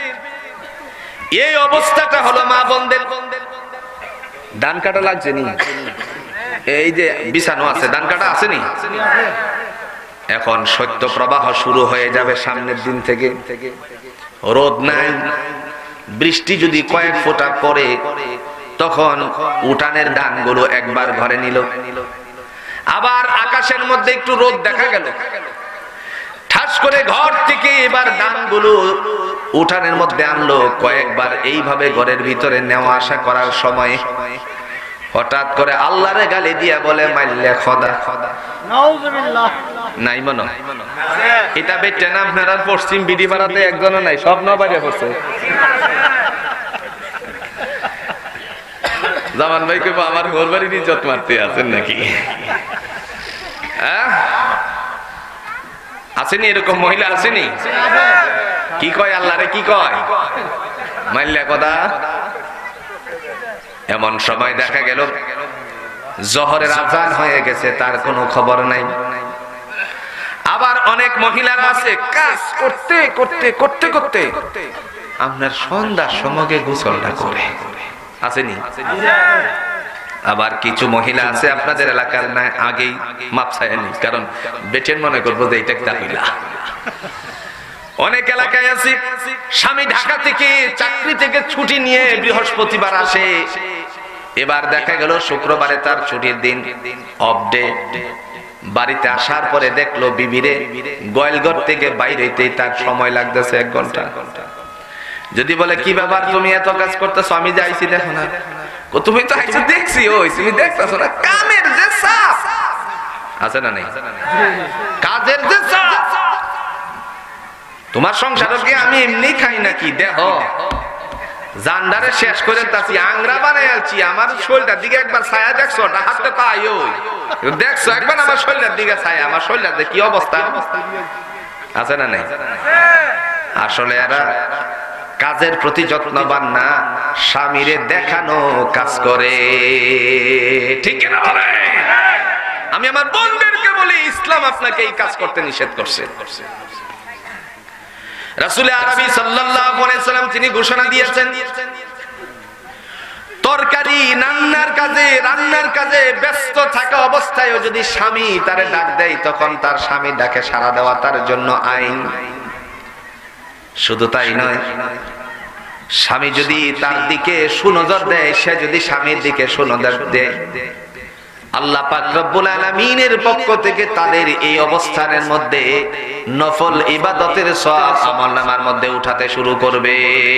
এই অবস্থাটা হলো মা বোনদের। ধান কাটা লাগছে নি, এই যে বিছানো আছে ধান কাটা আছে নি, এখন শৈত্য প্রবাহ শুরু হয়ে যাবে সামনের দিন থেকে। রোদ নাই, বৃষ্টি যদি কয়েক ফোঁটা পড়ে তখন উঠানের ধানগুলো একবার ঘরে নিল, আবার আকাশের মধ্যে একটু রোদ দেখা গেল, ঠাস করে ঘর থেকে এবার ধানগুলো উঠানের মধ্যে আনলো। কয়েকবার এইভাবে ঘরের ভিতরে নেওয়া আসা করার সময় হঠাৎ করে আল্লাহরে গালি দিয়া বলে, মাইল্লা খোদা। নাউজুবিল্লাহ। নাই মনো এটা বেটে না আপনারা পশ্চিম বিডি পাড়াতে একজনও নাই, সব নবারে পড়ছে। জামান ভাই কইবো আমার ঘর বাড়ির ইজ্জত মারতে আছেন নাকি? হ্যাঁ আসেনি এরকম মহিলা, আসেনি? কি কয় আল্লাহরে, কি কয়? মাইল্লা খোদা। এমন সময় দেখা গেল জোহরের আযান হয়ে গেছে, তার কোনো খবর নাই। আবার অনেক মহিলারা আছে কাজ করতে করতে করতে করতে আপনার সন্ধ্যার সময় গোসলটা করে, আসেনি? আবার কিছু মহিলা আছে আপনাদের এলাকার না আগেই মাপ ছায়ানি, কারণ বেটেন মনে করবো যে এটা তাহিলা। অনেক এলাকায় আছে স্বামী ঢাকা থেকে চাকরি থেকে ছুটি নিয়ে বৃহস্পতিবার আসে, এবার দেখা গেল শুক্রবারে তার ছুটির দিন, অফ ডে। বাড়িতে আসার পরে দেখলো বিবিরে গোয়ালঘর থেকে বাইরে হইতেই তার সময় লাগতেছে এক ঘন্টা। যদি বলে কি ব্যাপার তুমি এত কাজ করতেছো, আমি যে আইছি দেখো না। তুমি তো আইছো দেখছি, ওই তুমি দেখতেছো না, কামের যে চাপ আছে না নাই, কাজের যে চাপ। তোমার সংসার কি আমি এমনি খাই নাকি? দেখো জান্ডারে শেষ করে তাছি, আংরা বানাই আলছি, আমার শরীরটার দিকে একবার ছায়া দেখছো, হাতে তাই ওই দেখছো একবার আমার শরীরের দিকে ছায়া, আমার শরীরের কি অবস্থা আছে না নাই? আসলে এরা কাজের প্রতি যত্নবান না, স্বামীরে দেখানো কাজ করে, ঠিক না? আমি আমার বোনদেরকে বলি ইসলাম আপনাকে এই কাজ করতে নিষেধ করছে। রাসূল আরবি সাল্লাল্লাহু আলাইহি সাল্লাম তিনি ঘোষণা দিয়েছেন, তরকারি রান্নার কাজে রান্নার কাজে ব্যস্ত থাকা অবস্থায়ও যদি স্বামী তারে ডাক দেয়, তখন তার স্বামী ডাকে সাড়া দেওয়া তার জন্য আইন। শুধু তাই নয়, স্বামী যদি তার দিকে সুনজর দেয়, সে যদি স্বামীর দিকে সুনজর দেয়, আল্লাহ পাক রব্বুল আলামিনের পক্ষ থেকে তাদের এই অবস্থানের মধ্যে নফল ইবাদতের সওয়াব আমলনামার মধ্যে উঠাতে শুরু করবে।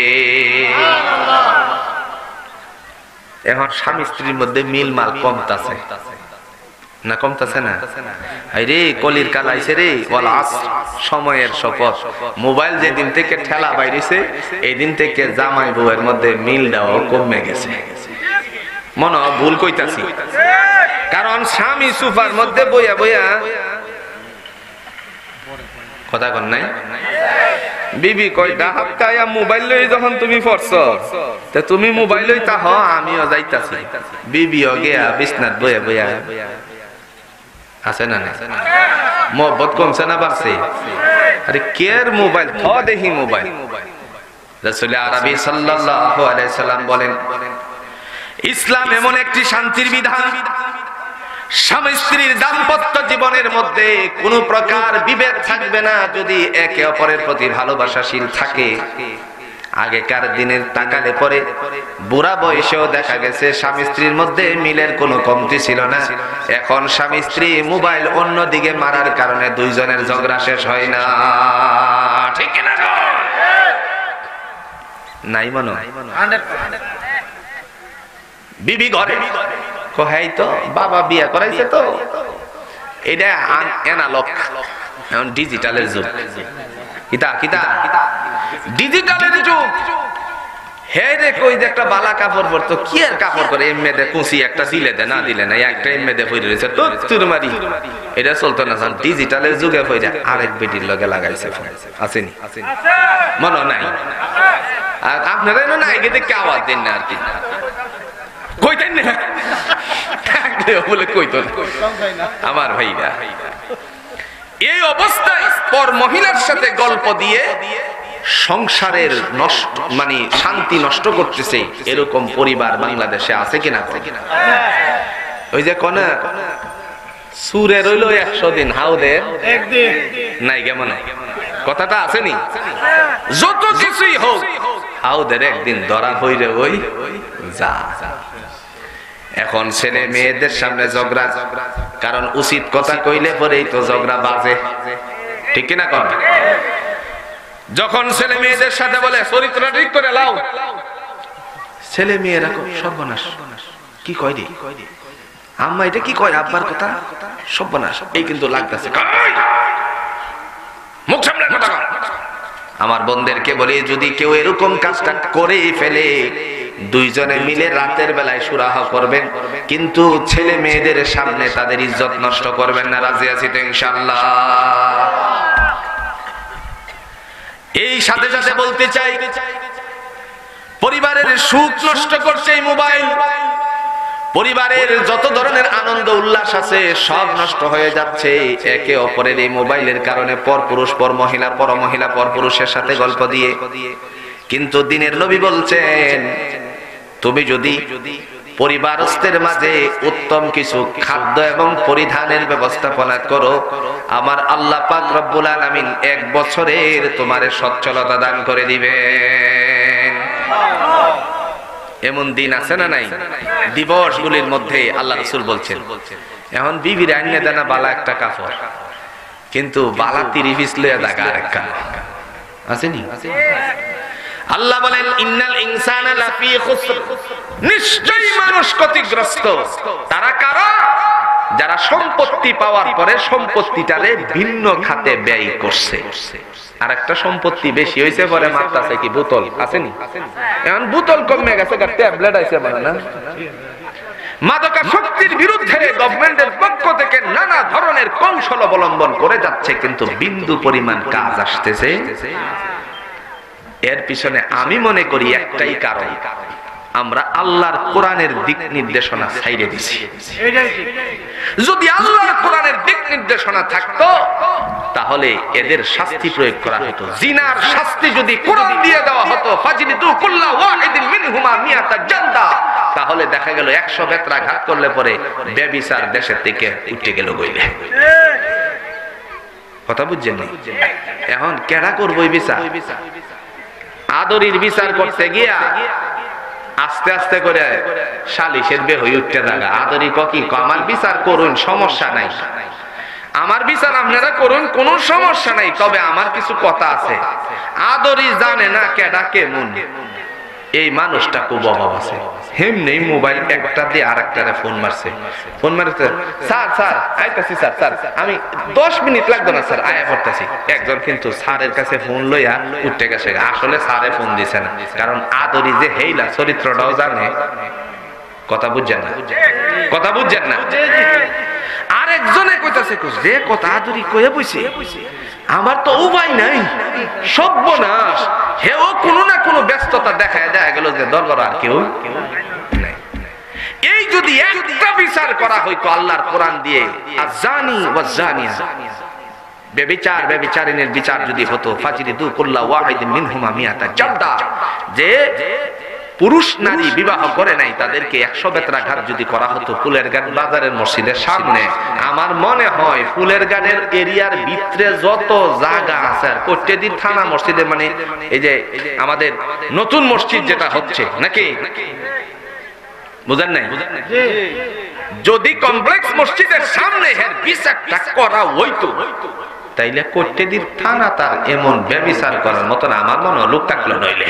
এখন স্বামী স্ত্রীর মধ্যে মিল মাল কমতাছে না, কমতাছে না? আরে কলির কাল আইছে রে, ওয়াল আসর, সময়ের শপথ। মোবাইল যেদিন থেকে ঠেলা বাইরেছে, এই দিন থেকে জামাই বউয়ের মধ্যে মিলটাও কমে গেছে। মনে ভুল কইতাছি, কারণ স্বামী সুফার মধ্যে বইয়া বইয়া কথা কন নাই, বিবি কই ডাহাবকায়া মোবাইল লই যখন তুমি পড়ছো, তে তুমি মোবাইল লই তা হ আমিও যাইতাছি, বিবিও গিয়া বিছনাত বইয়া বইয়া আছে না? মোহব্বত কমছে না বাড়ছে? আরে কের মোবাইল থ দেখি মোবাইল। রাসূল আরবি সাল্লাল্লাহু আলাইহি সাল্লাম বলেন, ইসলাম এমন একটি শান্তির বিধান, স্বামী স্ত্রীর দাম্পত্য জীবনের মধ্যে কোনো প্রকার বিভেদ থাকবে না যদি একে অপরের প্রতি ভালোবাসাশীল থাকে। আগেকার দিনের তাকালে পরে বুড়া বয়সেও দেখা গেছে স্বামী স্ত্রীর মধ্যে মিলের কোনো কমতি ছিল না। এখন স্বামী স্ত্রী মোবাইল অন্য দিকে মারার কারণে দুইজনের ঝগড়া শেষ হয় না, ঠিক না? নাই মনে বিবি ঘরে কহাই তো বাবা বিয়া করাইছে, তো এটা অ্যানালগ, এখন ডিজিটালের যুগ। কিতা কিতা ডিজিটালের যুগ। হে রে কই যে একটা বালা কাপড় পরতো, কি আর কাপড় করে, এমনি দে কুচি একটা দিলে দে না দিলে না, একটা এমনি দে পরে রয়েছে তো তুর মারি, এটা চলতো না। ডিজিটালের যুগে পয়রা আরেক বেটির লগে লাগাইছে ফোন, আসেনি? মনে নাই? আর আপনারা না আগে দেখে আওয়াজ দেন না আর কি, কইতেন না বলে কইতো আমার ভাইরা। এই অবস্থায় পর মহিলার সাথে গল্প দিয়ে সংসারের নষ্ট মানে শান্তি নষ্ট করতেছে, এরকম পরিবার বাংলাদেশে আছে কিনা? ওই যে কোনা সুরে রইল একশো দিন, হাউদের একদিন নাই, কেমন কথাটা আসেনি? যত কিছুই হোক হাউদের একদিন ধরা হইরে ওই যা। এখন ছেলে মেয়েদের সামনে ঝগড়া, কারণ উচিত কথা কইলে পরেই তো ঝগড়া বাজে, ঠিক কিনা কন? যখন ছেলে মেয়েদের সাথে বলে চরিত্র ঠিক করে লাও, ছেলে মেয়েরা সর্বনাশ, কি কয় রে আম্মা, এটা কি কয় আব্বার কথা, সর্বনাশ, এই কিন্তু লাগতেছে। মুখ সামনে কথা কর। আমার বোনদেরকে বলি, যদি কেউ এরকম কাজটা করে ফেলে, দুইজনে মিলে রাতের বেলায় সুরাহা করবেন, কিন্তু ছেলে মেয়েদের সামনে তাদের ইজ্জত নষ্ট করবেন না। রাজি আছি তো ইনশাআল্লাহ? এই সাথে সাথে বলতে চাই, পরিবারের সুখ নষ্ট করছে এই মোবাইল। পরিবারের যত ধরনের আনন্দ উল্লাস আছে সব নষ্ট হয়ে যাচ্ছে একে অপরের এই মোবাইলের কারণে। পর পুরুষ পর মহিলা, পর মহিলা পর পুরুষের সাথে গল্প দিয়ে। কিন্তু দিনের নবী বলছেন, তুমি যদি পরিবারস্থের মাঝে উত্তম কিছু খাদ্য এবং পরিধানের ব্যবস্থাপনা করো, আমার আল্লাহ পাক রব্বুল আলামিন এক বছরের তোমারে সচ্ছলতা দান করে দিবেন। এমন দিন আছে না নাই? দিবস গুলির মধ্যে আল্লাহ রাসূল বলছেন, এখন বিবির আইনে দেনা বালা একটা কাপড়, কিন্তু বালা তিরিশ পিস লইয়া জায়গা আরেকটা আসেনি? আল্লাহ বলেন, ইন্নাল ইনসানা লাফি খুসর, নিশ্চয়ই মানুষ ক্ষতিগ্রস্ত। তারা কারা? যারা সম্পত্তি পাওয়ার পরে সম্পত্তিটারে ভিন্ন খাতে ব্যয় করছে। আর একটা সম্পত্তি বেশি হইছে পরে মারতাছে কি বোতল, আসেনি? এখন বোতল কমে গেছে, ট্যাবলেট আইছে মানে না। মাদকাসক্তির বিরুদ্ধে গভর্নমেন্টের পক্ষ থেকে নানা ধরনের কৌশল অবলম্বন করে যাচ্ছে, কিন্তু বিন্দু পরিমাণ কাজ আসতেছে। এর পিছনে আমি মনে করি একটাই কারণ, আমরা আল্লাহর কোরআনের দিক নির্দেশনা ছাইড়ে দিছি। যদি আল্লাহর কোরআনের দিক নির্দেশনা থাকতো তাহলে এদের শাস্তি প্রয়োগ করা হতো। জিনার শাস্তি যদি কোরআন দিয়ে দেওয়া হতো, ফাজলিদু কুল্লা ওয়াহিদিন মিনহুমা মিয়াতা জালদা, তাহলে দেখা গেল একশো বেত্রাঘাত করলে পরে ব্যভিচার দেশের থেকে উঠে গেল গইলে। কথা বুঝছেন না? এখন কেডা করবো এই বিচার? আদরির বিচার করতে গিয়া আস্তে আস্তে করে সালিশের বে হয়ে উঠতে থাকা। আদরি কি আমার বিচার করুন, সমস্যা নাই, আমার বিচার আপনারা করুন, কোন সমস্যা নাই, তবে আমার কিছু কথা আছে। আদরি জানে না কেডা কেমন, এই মানুষটা খুব অভাব আছে। হেমনি মোবাইল একটা দিয়ে আর একটা ফোন মারছে, ফোন মারছে, স্যার স্যার আইতাছি, স্যার স্যার আমি দশ মিনিট লাগবে না স্যার, আয়া পড়তেছি। একজন কিন্তু স্যারের কাছে ফোন লইয়া উঠতে গেছে, আসলে স্যারে ফোন দিছে না, কারণ আদরি যে হেইলা চরিত্রটাও জানে। কথা বুঝছেন না? কথা বুঝছেন না? আরেকজনে কইতাছে, যে কথা আদরি কয়ে বইছে, আমার তো উপায় নাই, সর্বনাশ। হেও কোনো না কোনো ব্যস্ততা দেখায় দেখা গেল যে দরবার আর কেউ নাই। এই যদি একটা বিচার করা হইতো আল্লাহর কোরআন দিয়ে, আযানি ওয়াযানিয়া, ব্যভিচার ব্যভিচারিণীর বিচার যদি হতো, ফাজলিদু কুল্লা ওয়াহিদিন মিনহুমা মিয়াতা জালদা, যে পুরুষ নারী বিবাহ করে নাই তাদেরকে একশো বেত্রাঘাত যদি করা হতো ফুলের ঘাট বাজারের মসজিদের সামনে, আমার মনে হয় ফুলের ঘাটের এরিয়ার ভিতরে যত জায়গা আছে, আর কোট্টেদির থানা মসজিদে, মানে এই যে আমাদের নতুন মসজিদ যেটা হচ্ছে নাকি, বুঝেন নাই? যদি কমপ্লেক্স মসজিদের সামনে এর বিচারটা করা হইতো, তাইলে কোট্টেদির থানা তার এমন ব্যভিচার করার মতন আমার মনে হয় লোক থাকলো নইলে।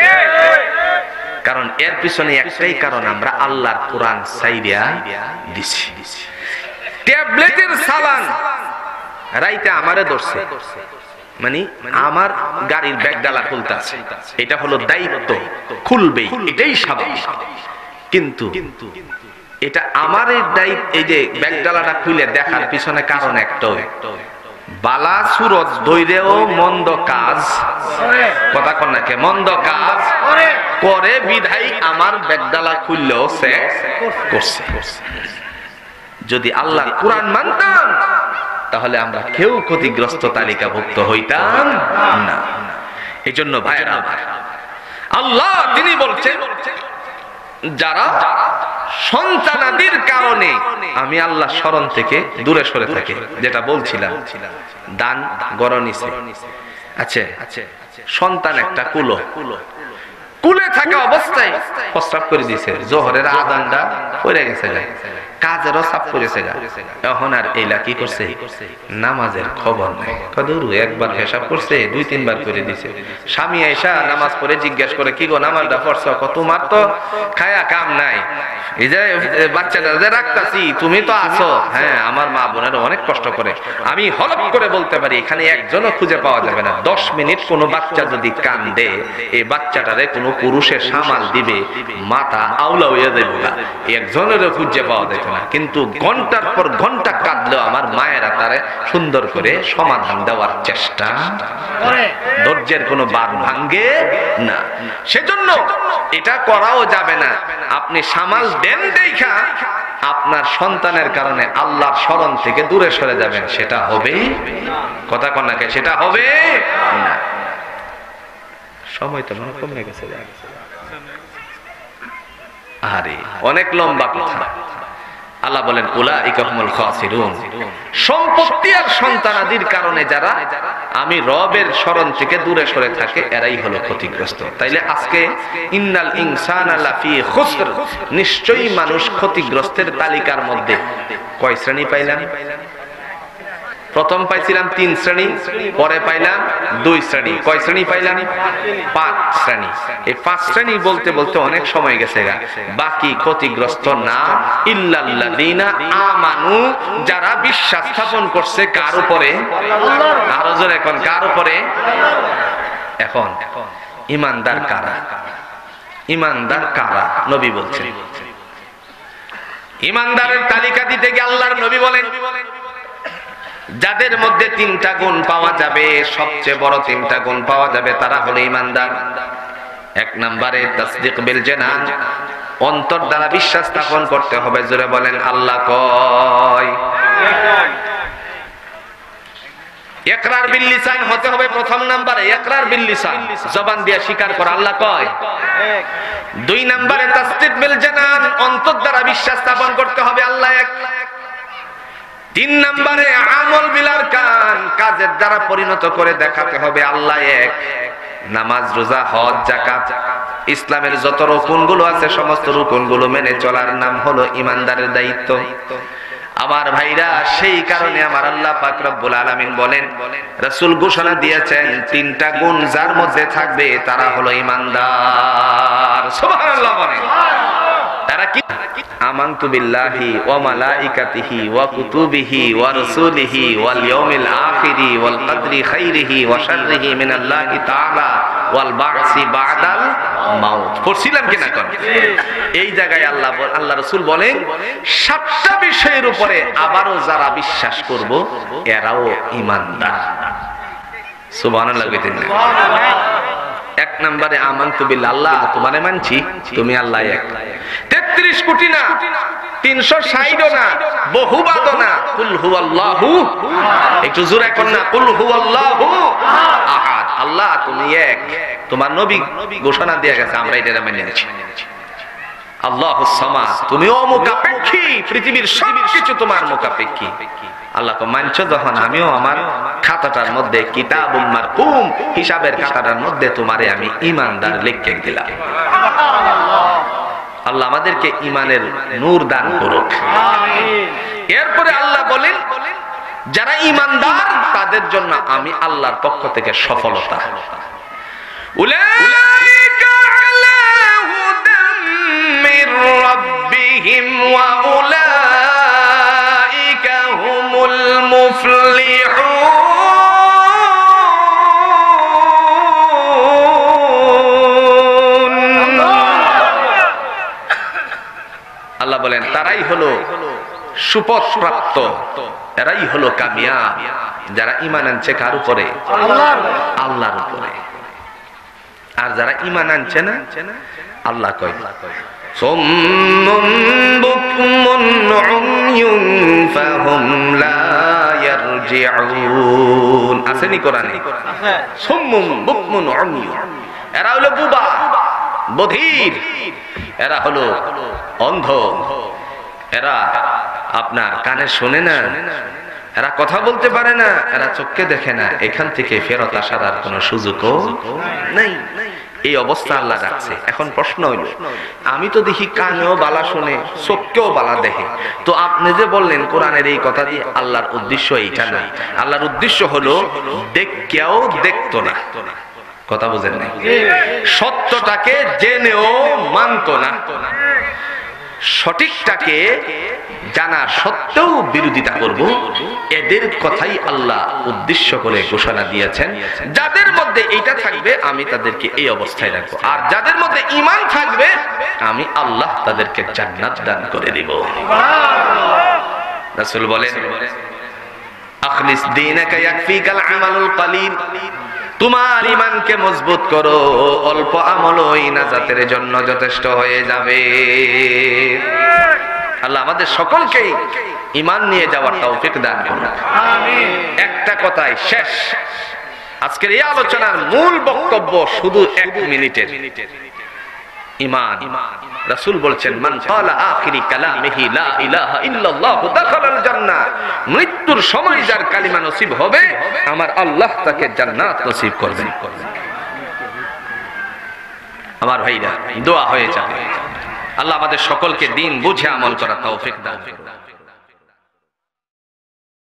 কারণ এর পিছনে একটাই কারণ, আমরা আল্লাহর কোরআন ছাইড়া দিছি। ট্যাবলেটের চালান রাইতে আমারে ধরছে, মানে আমার গাড়ির ব্যাগডালা খুলতেছে, এটা হলো দায়িত্ব, খুলবেই, এটাই স্বাভাবিক। কিন্তু এটা আমার দায়িত্ব, এই যে ব্যাগডালাটা খুলে দেখার পিছনে কারণ একটাই, বালা সুরত দৈরেও মন্দ কাজ, কথা কন নাকি, মন্দ কাজ করে বিধাই আমার ব্যাগডালা খুললেও সে করছে। যদি আল্লাহর কোরআন মানতাম তাহলে আমরা কেউ ক্ষতিগ্রস্ত তালিকাভুক্ত হইতাম না। এই জন্য ভাইরা, আল্লাহ তিনি বলছেন, যারা সন্তানাদির কারণে আমি আল্লাহ স্মরণ থেকে দূরে সরে থাকি, যেটা বলছিলাম, দান গরনিছে, আছে সন্তান একটা কুলো কুলে থাকা অবস্থায় প্রস্রাব করে দিয়েছে, জোহরের আযানটা পড়ে গেছে, কাজেরও চাপ করেছে, এখন আর এইলা কি করছে, নামাজের খবর নাই। কদরু একবার হিসাব করছে, দুই তিনবার করে দিছে। স্বামী আয়েশা নামাজ পড়ে জিজ্ঞেস করে, কি গো নামাজটা পড়ছো? তোমার তো খায়া কাম নাই, এই যে বাচ্চাটা যে রাখতাছি তুমি তো আছো। হ্যাঁ, আমার মা বোনেরা অনেক কষ্ট করে, আমি হলপ করে বলতে পারি এখানে একজনও খুঁজে পাওয়া যাবে না। দশ মিনিট কোনো বাচ্চা যদি কান্দে, এই বাচ্চাটারে কোনো পুরুষের সামাল দিবে, মাথা আউলা হইয়া যাবে না, একজনেরও খুঁজে পাওয়া যেত না। কিন্তু ঘন্টার পর ঘন্টা কাঁদলেও আমার মায়েরা তারে সুন্দর করে সমাধান দেওয়ার চেষ্টা করে, ধৈর্যের কোনো বাঁধ ভাঙ্গে না। সেজন্য এটা করাও যাবে না। আপনি সামাল দেন দেখা আপনার সন্তানের কারণে আল্লাহর শরণ থেকে দূরে সরে যাবেন, সেটা হবে কথা কন্যাকে, সেটা হবে না। সময় তো মনে কমে গেছে, আরে অনেক লম্বা কথা। আল্লাহ বলেন উলাইকা হুমুল খাসিরুন, সম্পত্তি আর সন্তানাদির কারণে যারা আমি রবের শরণ থেকে দূরে সরে থাকে এরাই হলো ক্ষতিগ্রস্ত। তাইলে আজকে ইন্নাল ইনসানা লাফি খুসর, নিশ্চয়ই মানুষ ক্ষতিগ্রস্তের তালিকার মধ্যে কয় শ্রেণী পাইলাম? প্রথম পাইছিলাম তিন শ্রেণী, পরে পাইলাম দুই শ্রেণী। কয় শ্রেণী পাইলাম? পাঁচ শ্রেণী। এই পাঁচ শ্রেণী বলতে বলতে অনেক সময় গেছে গা। বাকি ক্ষতিগ্রস্ত না ইল্লাল্লাযিনা আমানু, যারা বিশ্বাস স্থাপন করছে কার উপরে? আরো জোরে এখন, কার উপরে? এখন ঈমানদার কারা? ঈমানদার কারা? নবী বলছেন। ঈমানদারের তালিকা দিতে গিয়ে আল্লাহর নবী বলেন যাদের মধ্যে তিনটা গুণ পাওয়া যাবে, সবচেয়ে বড় তিনটা গুণ পাওয়া যাবে, তারা হলো ঈমানদার। এক নম্বরে তাসদীক বিল জানান, অন্তর দ্বারা বিশ্বাস স্থাপন করতে হবে। জোরে বলেন আল্লাহ কয়। ইকরার বিল লিসান হতে হবে প্রথম নম্বরে, ইকরার বিল লিসান, জবান দিয়ে স্বীকার করা আল্লাহ কয়। দুই নম্বরে তাসদীক বিল জানান, অন্তর দ্বারা বিশ্বাস স্থাপন করতে হবে আল্লাহ এক। তিন নম্বরে আমল বিলার কান, কাজের দ্বারা পরিণত করে দেখাতে হবে আল্লাহ এক। নামাজ, রোজা, হজ, যাকাত, ইসলামের যত রুকুনগুলো আছে সমস্ত রুকুনগুলো মেনে চলার নাম হলো ঈমানদারের দায়িত্ব। আমার ভাইরা, সেই কারণে আমার আল্লাহ পাক রব্বুল আলামিন বলেন, রাসূল ঘোষণা দিয়েছেন তিনটা গুণ যার মধ্যে থাকবে তারা হলো ঈমানদার। সুবহানাল্লাহ বলেন। তারা কি? আমানতু বিল্লাহি ওয়া মালাইকাতিহি ওয়া কুতুবিহি ওয়া রাসূলিহি ওয়াল ইয়াউমিল আখিরি ওয়াল কদরি খাইরিহি ওয়া শাররিহি মিনাল্লাহি তাআলা ওয়াল বা'সি বা'দাল মাউত। পড়ছিলাম কিনা কোন? এই জায়গায় আল্লাহ আল্লাহ রাসূল বলেন সাতটা বিষয়ের উপরে আবারও যারা বিশ্বাস করব এরাও ঈমানদার। সুবহানাল্লাহ কইতেন না? এক নম্বরে আমানতু বিল্লাহ, আল্লাহ তোমারে মানছি, তুমি আল্লাহ এক। তেত্রিশ কোটি না, তিনশো ষাট না, বহুবাদ না, কুল হুয়াল্লাহু, একটু জোরে কর না, কুল হুয়াল্লাহু আহাদ, আল্লাহ তুমি এক। তোমার নবী ঘোষণা দিয়ে গেছে, আমরা এটা মেনে নিয়েছি। আল্লাহুস সামাদ, তুমি অমুখাপেক্ষী, পৃথিবীর সবকিছু তোমার মুখাপেক্ষী। আল্লাহকে মানছো যখন, আমিও আমার খাতাটার মধ্যে কিতাবুম মারকুম, হিসাবের খাতাটার মধ্যে তোমারে আমি ঈমানদার লিখে দিলাম। আল্লাহ আমাদেরকে ঈমানের নূর দান করুক। এরপরে আল্লাহ বলেন যারা ঈমানদার তাদের জন্য আমি আল্লাহর পক্ষ থেকে সফলতা। উলাইকা আলা হুদাম মির রাব্বিহিম ওয়া উলাইকা হুমুল মুফলিহুন। আল্লাহ বলেন তারাই হলো সুপথ প্রাপ্ত, এরাই হলো কামিয়াব, যারা ঈমান আনছে কার উপরে? আল্লাহর উপরে। আর যারা ঈমান আনছে না, আল্লাহ কয় সুম্মুম বুকমুন উময়ুন ফাহুম লা ইয়ারজিউন। আসেনি কোরআনে? সুম্মুম বুকমুন উময়ুন, এরা হলো বুবা, বধির, এরা হলো অন্ধ, এরা আপনার কানে শোনে না। এরা কথা বলতে পারে না, এরা চোখকে দেখে না, এখান থেকে ফেরত আসার আর কোনো সুযোগও নেই। এই অবস্থা আল্লাহ রাখছে। এখন প্রশ্ন হইল, আমি তো দেখি কানেও বালা শুনে, চোখকেও বালা দেখে, তো আপনি যে বললেন কোরআনের এই কথা দিয়ে আল্লাহর উদ্দেশ্য এইটা না। আল্লাহর উদ্দেশ্য হলো দেখকেও দেখতো না, কথা বুঝেন না, সত্যটাকে জেনেও মানতো না, সঠিকটাকে জানা সত্ত্বেও বিরোধিতা করব, এদের কথাই আল্লাহ উদ্দেশ্য করে ঘোষণা দিয়েছেন। যাদের মধ্যে এইটা থাকবে আমি তাদেরকে এই অবস্থায় রাখবো, আর যাদের মধ্যে ঈমান থাকবে আমি আল্লাহ তাদেরকে জান্নাত দান করে দিব। রাসূল বলেন, আখলিস দীনাকা ইয়াকফিকাল আমালুল কলিল, তোমার ঈমানকে মজবুত করো, অল্প আমলই নাজাতের জন্য যথেষ্ট হয়ে যাবে। আল্লাহ আমাদের সকলকেই ঈমান নিয়ে যাওয়ার তৌফিক দান করুন, আমিন। একটা কথাই শেষ, আজকের এই আলোচনার মূল বক্তব্য শুধু এক মিনিটের। ঈমান, রাসূল বলেছেন, মান ক্বালা আখিরি কালামিহি লা ইলাহা ইল্লাল্লাহু দাখালাল জান্নাহ, মৃত্যুর সময় যার কালিমা নসিব হবে আমার আল্লাহ তাকে জান্নাত নসিব করবেন। আমার ভাইরা, দোয়া হয়ে যাবে, আল্লাহ আমাদের সকলকে দিন বুঝে আমল করার তৌফিক দান করুন।